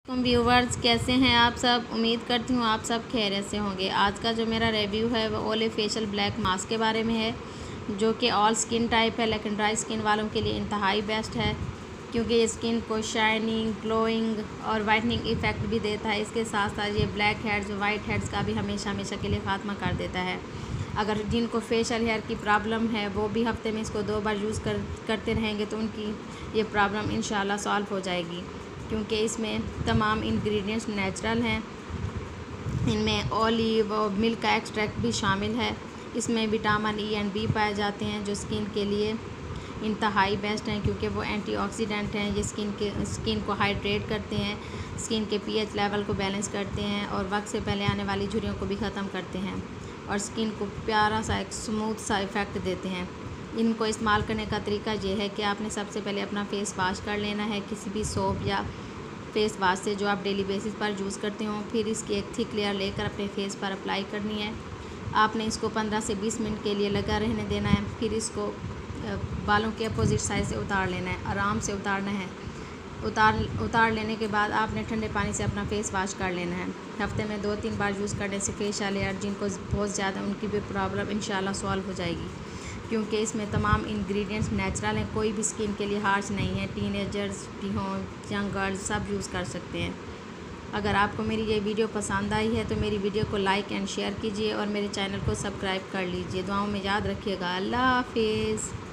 Viewers, कैसे हैं आप सब। उम्मीद करती हूँ आप सब खैरियत से होंगे। आज का जो मेरा रिव्यू है वो ओले फेशियल ब्लैक मास्क के बारे में है, जो कि ऑल स्किन टाइप है, लेकिन ड्राई स्किन वालों के लिए इंतहाई बेस्ट है, क्योंकि ये स्किन को शाइनिंग, ग्लोइंग और वाइटनिंग इफ़ेक्ट भी देता है। इसके साथ साथ ये ब्लैक हेड्स, वाइट हेड्स का भी हमेशा के लिए ख़ात्मा कर देता है। अगर जिनको फेशियल हेयर की प्रॉब्लम है वो भी हफ्ते में इसको 2 बार यूज़ करते रहेंगे तो उनकी ये प्रॉब्लम इंशाल्लाह सॉल्व हो जाएगी, क्योंकि इसमें तमाम इंग्रेडिएंट्स नेचुरल हैं। इनमें ऑलिव और मिल्क का एक्सट्रैक्ट भी शामिल है। इसमें विटामिन ई एंड बी पाए जाते हैं, जो स्किन के लिए इंतहाई बेस्ट हैं, क्योंकि वो एंटीऑक्सीडेंट हैं। ये स्किन को हाइड्रेट करते हैं, स्किन के पीएच लेवल को बैलेंस करते हैं और वक्त से पहले आने वाली झुर्रियों को भी ख़त्म करते हैं और स्किन को प्यारा सा एक स्मूथ सा इफ़ेक्ट देते हैं। इनको इस्तेमाल करने का तरीका ये है कि आपने सबसे पहले अपना फेस वॉश कर लेना है किसी भी सोप या फेस वॉश से जो आप डेली बेसिस पर यूज़ करते हो। फिर इसकी एक थिक लेयर लेकर अपने फेस पर अप्लाई करनी है। आपने इसको 15 से 20 मिनट के लिए लगा रहने देना है। फिर इसको बालों के अपोजिट साइड से उतार लेना है, आराम से उतारना है। उतार लेने के बाद आपने ठंडे पानी से अपना फेस वॉश कर लेना है। हफ्ते में 2-3 बार यूज़ करने से फेशियल हेयर जिनको बहुत ज़्यादा, उनकी भी प्रॉब्लम इंशाल्लाह सॉल्व हो जाएगी, क्योंकि इसमें तमाम इंग्रेडिएंट्स नेचुरल हैं। कोई भी स्किन के लिए हार्श नहीं है। टीनेजर्स भी हों, यंग गर्ल्स, सब यूज़ कर सकते हैं। अगर आपको मेरी ये वीडियो पसंद आई है तो मेरी वीडियो को लाइक एंड शेयर कीजिए और मेरे चैनल को सब्सक्राइब कर लीजिए। दुआओं में याद रखिएगा। अल्लाह हाफिज़।